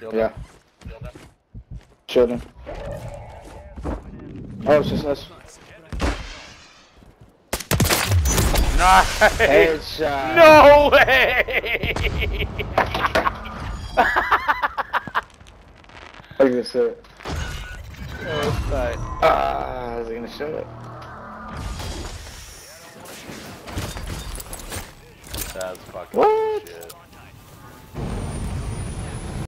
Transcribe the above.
Yeah. Shielding. Oh, it's just us. Nice! Headshot. No way! Look at this shit. That was tight. Ah, is he gonna shoot it? That's fucking What? shit.